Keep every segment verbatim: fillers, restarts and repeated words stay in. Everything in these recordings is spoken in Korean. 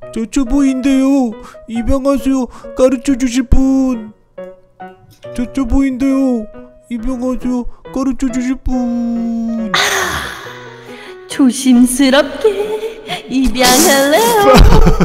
저 초보인데요. 입양하세요. 가르쳐 주실 분. 저 초보인데요. 입양하세요. 가르쳐 주실 분. 아, 조심스럽게 입양할래요.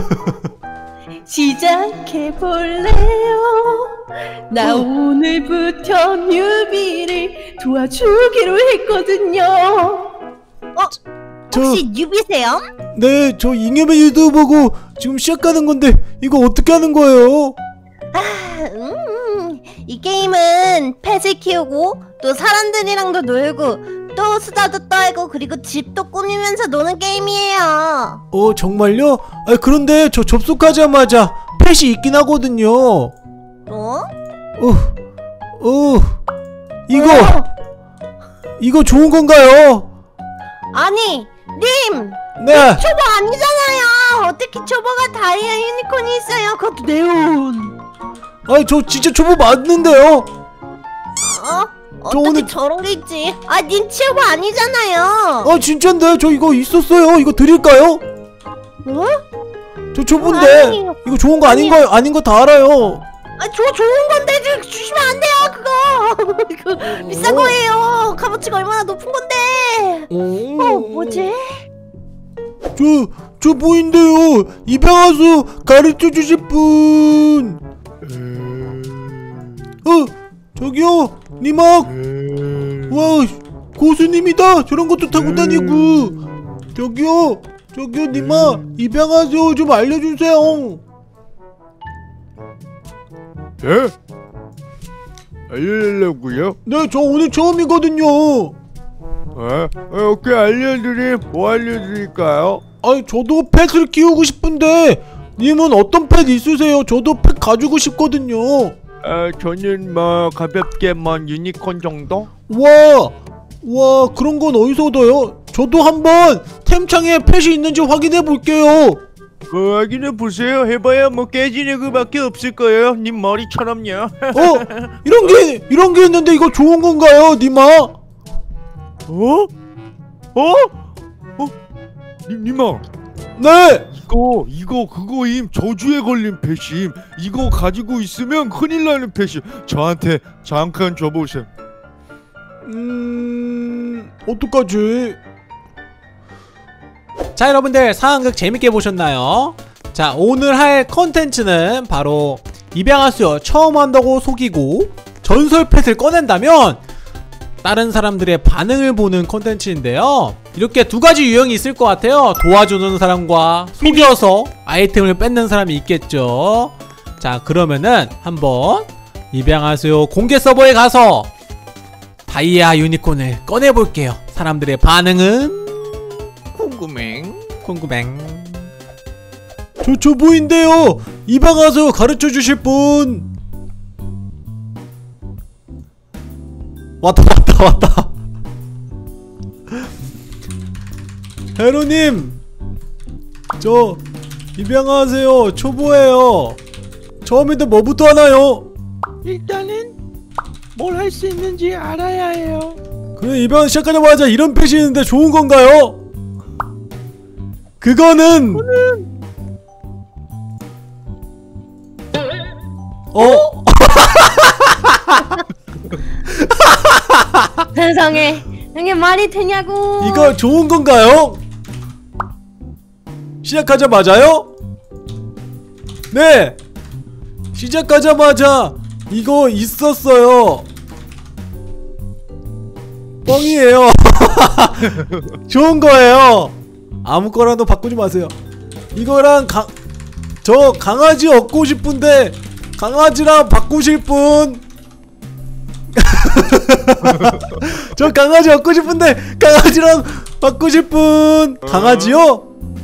시작해볼래요. 나 어. 오늘부터 뉴비를 도와주기로 했거든요. 어? 저, 혹시 뉴비세요? 네, 저 잉여맨 유튜브 보고 지금 시작하는 건데 이거 어떻게 하는 거예요? 아, 음, 이 게임은 펫을 키우고 또 사람들이랑도 놀고 또 수다도 떨고 그리고 집도 꾸미면서 노는 게임이에요. 어, 정말요? 아, 그런데 저 접속하자마자 펫이 있긴 하거든요. 어? 어? 어, 이거 어? 이거 좋은 건가요? 아니, 님! 네! 초보 아니잖아요! 어떻게 초보가 다이아 유니콘이 있어요? 그것도 네온! 아니, 저 진짜 초보 맞는데요? 어? 어떻게 오늘... 저런 게 있지? 아, 님 초보 아니잖아요! 아, 진짠데? 저 이거 있었어요. 이거 드릴까요? 어? 저 초보인데 아니, 이거 좋은 거 아닌 거 아닌 거 다 알아요. 아, 저 좋은 건데 주시면 안 돼요, 그거. 이거 비싼 거예요. 값어치가 얼마나 높은 건데. 오. 어, 뭐지? 저, 저 보인대요. 입양하수 가르쳐 주실 분. 어, 저기요, 니막. 와, 고수님이다. 저런 것도 타고 다니고. 저기요, 저기요, 니마 입양하세요. 좀 알려주세요. 예? 알려달라고요? 네, 저 오늘 처음이거든요. 에? 오케이, 알려드림. 뭐 알려드릴까요? 아니, 저도 펫을 키우고 싶은데 님은 어떤 펫 있으세요? 저도 펫 가지고 싶거든요. 아, 저는 뭐 가볍게 뭐 유니콘 정도? 와, 와, 그런 건 어디서 얻어요? 저도 한번 템창에 펫이 있는지 확인해 볼게요. 그 확인해보세요. 해봐야 뭐 깨지는 그밖에 없을 거예요. 님 머리처럼요. 어? 이런 게 이런 게 있는데 이거 좋은 건가요, 님아? 어? 어? 어? 님, 님아. 네. 이거 이거 그거임. 저주에 걸린 펫임. 이거 가지고 있으면 큰일 나는 펫임. 저한테 잠깐 줘보세요. 음... 어떡하지? 자, 여러분들 상황극 재밌게 보셨나요? 자, 오늘 할 컨텐츠는 바로 입양하수요 처음 한다고 속이고 전설 펫을 꺼낸다면 다른 사람들의 반응을 보는 컨텐츠인데요. 이렇게 두 가지 유형이 있을 것 같아요. 도와주는 사람과 속여서 아이템을 뺏는 사람이 있겠죠. 자, 그러면은 한번 입양하수요 공개 서버에 가서 다이아 유니콘을 꺼내볼게요. 사람들의 반응은 궁금해. 궁금해. 저 초보인데요. 입양하세요 가르쳐 주실 분. 왔다 왔다 왔다. 헤로님, 저 입양하세요. 초보예요. 처음인데 뭐부터 하나요? 일단은 뭘 할 수 있는지 알아야 해요. 그래, 입양 시작하자마자 이런 펫이 있는데 좋은 건가요? 그거는 그거는 어? 세상에, 이게 말이 되냐고. 이거 좋은 건가요? 시작하자마자요? 네! 시작하자마자 이거 있었어요. 뻥이에요. 좋은 거예요. 아무거나도 바꾸지 마세요. 이거랑 가, 저 강아지 얻고 싶은데 강아지랑 바꾸실 분? 저 강아지 얻고 싶은데 강아지랑 바꾸실 분? 강아지요?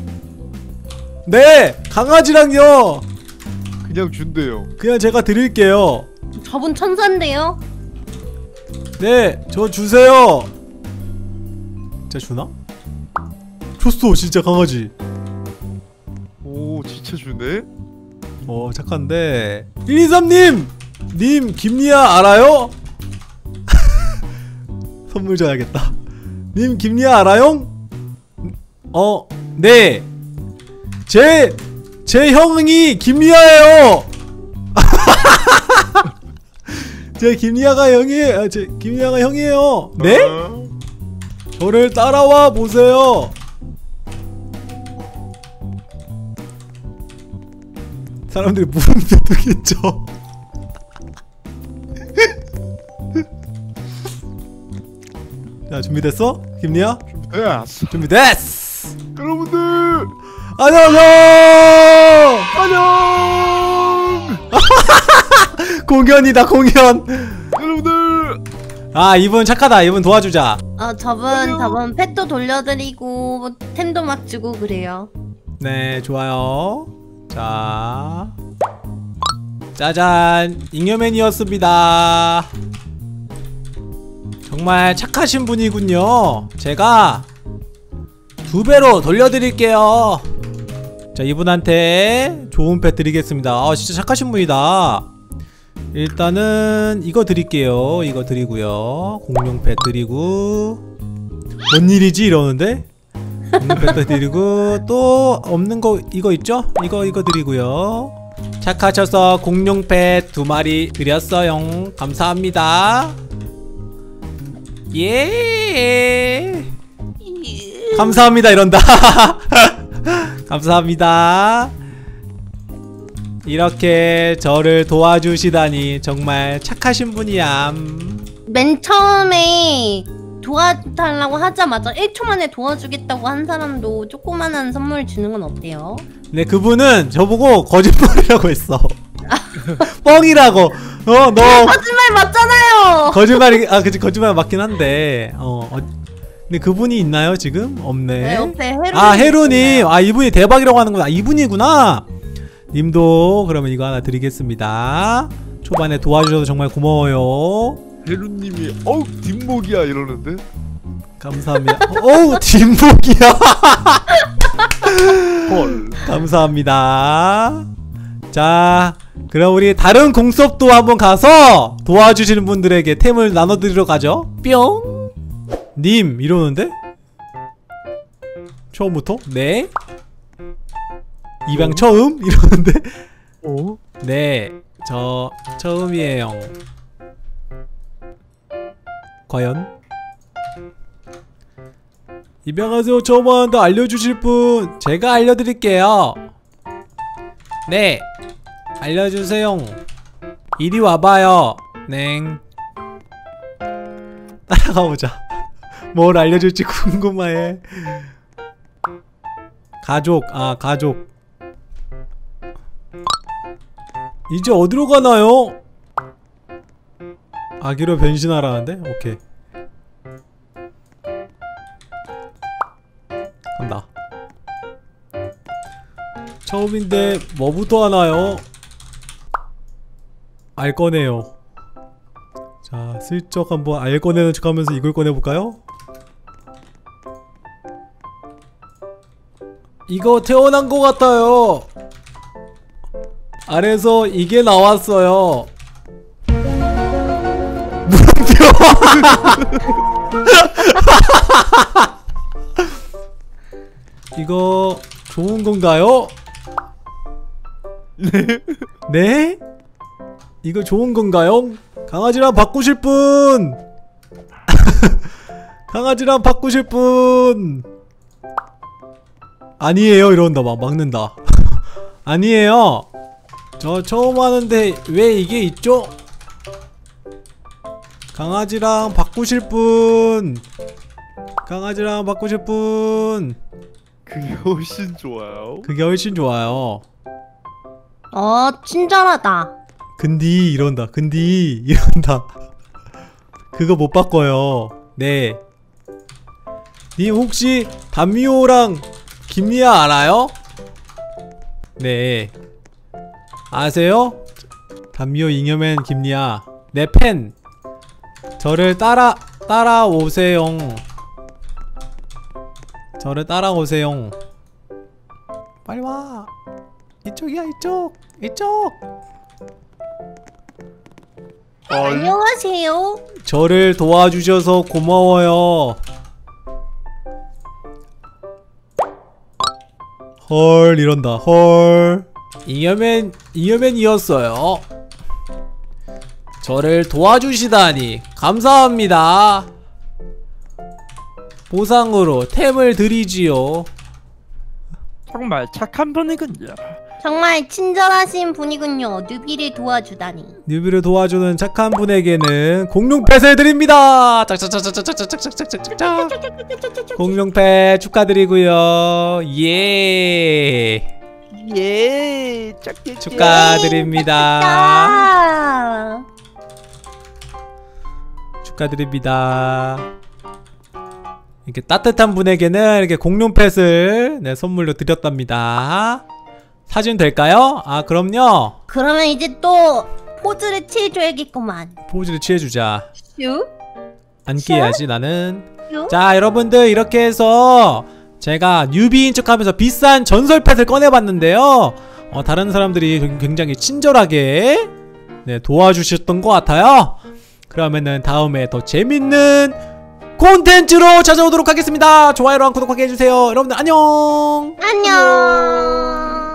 네! 강아지랑요. 그냥 준대요. 그냥 제가 드릴게요. 저분 천사인데요? 네, 저 주세요. 진짜 주나? 줬어, 진짜 강아지. 오, 진짜 주네? 어, 착한데. 일이삼님! 님, 김리아 알아요? 선물 줘야겠다. 님, 김리아 알아요? 어, 네. 제 제 형이 김리아예요. 제 김리아가 형이 아, 제 김리아가 형이에요. 네? 저를 따라와 보세요. 사람들이 물음표 뜨겠죠. 자, 준비됐어? 김리아? 예스. 준비됐어. 여러분들 안녕하세요. 안녕. 공연이다, 공연. 여러분들 아, 이분 착하다. 이분 도와주자. 어 저분 저분 펫도 돌려드리고 템도 막 주고 그래요. 네, 좋아요. 자, 짜잔, 잉여맨이었습니다. 정말 착하신 분이군요. 제가 두 배로 돌려드릴게요. 자, 이분한테 좋은 펫 드리겠습니다. 아, 진짜 착하신 분이다. 일단은 이거 드릴게요. 이거 드리고요. 공룡 펫 드리고. 뭔 일이지 이러는데? 공룡 펫도 드리고. 또 없는 거 이거 있죠? 이거 이거 드리고요. 착하셔서 공룡 펫 두 마리 드렸어요. 감사합니다. 예. 감사합니다 이런다. 감사합니다. 이렇게 저를 도와주시다니 정말 착하신 분이야. 맨 처음에 도와달라고 하자마자 일 초 만에 도와주겠다고 한 사람도 조그만한 선물 주는 건 어때요? 네, 그분은 저보고 거짓말이라고 했어. 뻥이라고. 어, 너 거짓말 맞잖아요. 거짓말이 아 그치 거짓말 맞긴 한데. 어, 어 근데 그분이 있나요 지금? 없네. 네, 옆에 해루. 아, 해루님. 아, 이분이 대박이라고 하는구나. 아, 이분이구나. 님도 그러면 이거 하나 드리겠습니다. 초반에 도와주셔서 정말 고마워요. 해루님이 어우 뒷목이야 이러는데. 감사합니다. 어우, 뒷목이야. 헐. 감사합니다. 자, 그럼 우리 다른 공수업도 한번 가서 도와주시는 분들에게 템을 나눠드리러 가죠. 뿅. 님 이러는데? 처음부터? 네. 입양 처음? 이러는데? 어? 네, 저 처음이에요. 과연? 입양하세요 처음 하는데 알려주실 분 제가 알려드릴게요. 네, 알려주세요. 이리 와봐요. 냉. 따라가보자. 뭘 알려줄지 궁금해. 가족, 아 가족. 이제 어디로 가나요? 아기로 변신하라는데? 오케이. 간다. 처음인데 뭐부터 하나요? 알 거네요. 자, 슬쩍 한번 알 꺼내는 척 하면서 이걸 꺼내볼까요? 이거 태어난 것 같아요. 아래서 이게 나왔어요. 물음표. 이거 좋은 건가요? 네. 네? 이거 좋은 건가요? 강아지랑 바꾸실 분! 강아지랑 바꾸실 분! 아니에요 이런다. 막 막는다. 아니에요. 저 처음 하는데 왜 이게 있죠? 강아지랑 바꾸실 분! 강아지랑 바꾸실 분! 그게 훨씬 좋아요. 그게 훨씬 좋아요. 어 친절하다. 근디 이런다. 근디 이런다. 그거 못 바꿔요. 네. 님 혹시 담미호랑 김리아 알아요? 네. 아세요? 담미호 잉여맨 김리아. 내 팬. 저를 따라 따라오세요. 저를 따라오세요. 빨리 와. 이쪽이야 이쪽. 이쪽. 안녕하세요. 저를 도와주셔서 고마워요. 헐 이런다. 헐. 잉여맨 잉여맨이었어요. 저를 도와주시다니 감사합니다. 보상으로 템을 드리지요. 정말 착한 분이군요. 정말 친절하신 분이군요. 뉴비를 도와주다니. 뉴비를 도와주는 착한 분에게는 공룡펫을 드립니다. 짝짝짝짝짝짝짝짝짝짝짝. 공룡펫 축하드리고요. 예. 예, 짝짝짝. 축하드립니다. 아, 축하드립니다. 이렇게 따뜻한 분에게는 이렇게 공룡펫을 네, 선물로 드렸답니다. 사진 될까요? 아 그럼요. 그러면 이제 또 포즈를 취해줘야겠구만. 포즈를 취해주자. 슈? 앉게 해야지 나는. 슈? 자 여러분들 이렇게 해서 제가 뉴비인 척하면서 비싼 전설펫을 꺼내봤는데요. 어, 다른 사람들이 굉장히 친절하게 네, 도와주셨던 것 같아요. 그러면은 다음에 더 재밌는 콘텐츠로 찾아오도록 하겠습니다. 좋아요랑 구독하게 해주세요. 여러분들 안녕. 안녕.